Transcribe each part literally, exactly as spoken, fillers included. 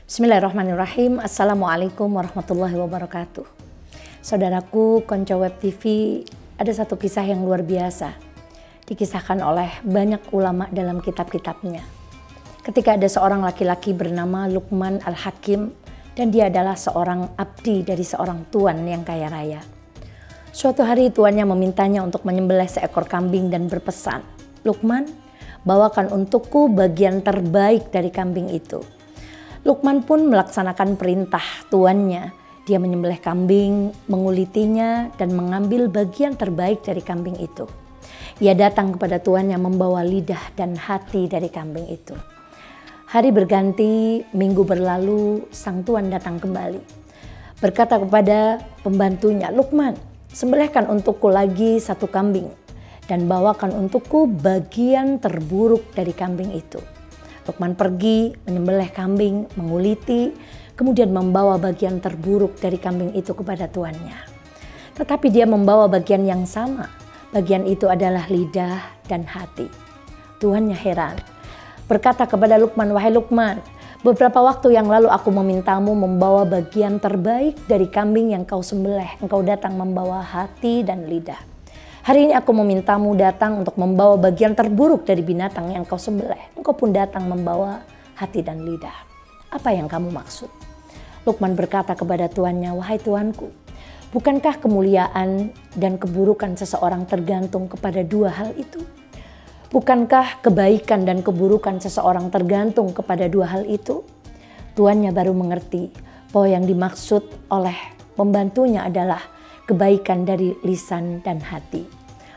Bismillahirrahmanirrahim. Assalamualaikum warahmatullahi wabarakatuh. Saudaraku, Konco Web T V, ada satu kisah yang luar biasa. Dikisahkan oleh banyak ulama dalam kitab-kitabnya. Ketika ada seorang laki-laki bernama Luqman Al-Hakim, dan dia adalah seorang abdi dari seorang tuan yang kaya raya. Suatu hari tuannya memintanya untuk menyembelih seekor kambing dan berpesan, "Luqman, bawakan untukku bagian terbaik dari kambing itu." Luqman pun melaksanakan perintah tuannya. Dia menyembelih kambing, mengulitinya, dan mengambil bagian terbaik dari kambing itu. Ia datang kepada tuannya membawa lidah dan hati dari kambing itu. Hari berganti, minggu berlalu, sang tuan datang kembali. Berkata kepada pembantunya, "Luqman, sembelihkan untukku lagi satu kambing dan bawakan untukku bagian terburuk dari kambing itu." Luqman pergi, menyembelih kambing, menguliti, kemudian membawa bagian terburuk dari kambing itu kepada tuannya. Tetapi dia membawa bagian yang sama. Bagian itu adalah lidah dan hati. Tuannya heran. Berkata kepada Luqman, "Wahai Luqman, beberapa waktu yang lalu aku memintamu membawa bagian terbaik dari kambing yang kau sembelih. Engkau datang membawa hati dan lidah. Hari ini aku memintamu datang untuk membawa bagian terburuk dari binatang yang kau sembelih. Engkau pun datang membawa hati dan lidah. Apa yang kamu maksud?" Luqman berkata kepada tuannya, "Wahai tuanku, bukankah kemuliaan dan keburukan seseorang tergantung kepada dua hal itu? Bukankah kebaikan dan keburukan seseorang tergantung kepada dua hal itu?" Tuannya baru mengerti bahwa yang dimaksud oleh pembantunya adalah kebaikan dari lisan dan hati.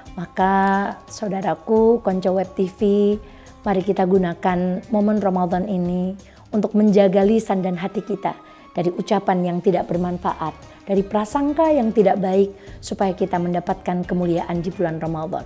Maka saudaraku, Konco Web T V, mari kita gunakan momen Ramadan ini untuk menjaga lisan dan hati kita dari ucapan yang tidak bermanfaat, dari prasangka yang tidak baik, supaya kita mendapatkan kemuliaan di bulan Ramadan.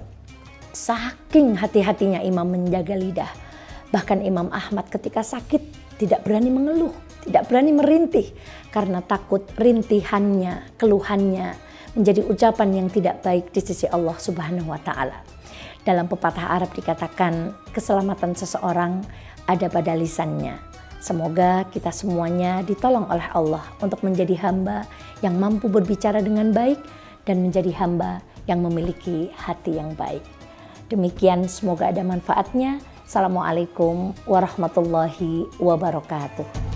Saking hati-hatinya Imam menjaga lidah, bahkan Imam Ahmad ketika sakit tidak berani mengeluh, tidak berani merintih, karena takut rintihannya, keluhannya menjadi ucapan yang tidak baik di sisi Allah Subhanahu wa Ta'ala. Dalam pepatah Arab dikatakan, keselamatan seseorang ada pada lisannya. Semoga kita semuanya ditolong oleh Allah untuk menjadi hamba yang mampu berbicara dengan baik dan menjadi hamba yang memiliki hati yang baik. Demikian, semoga ada manfaatnya. Assalamualaikum warahmatullahi wabarakatuh.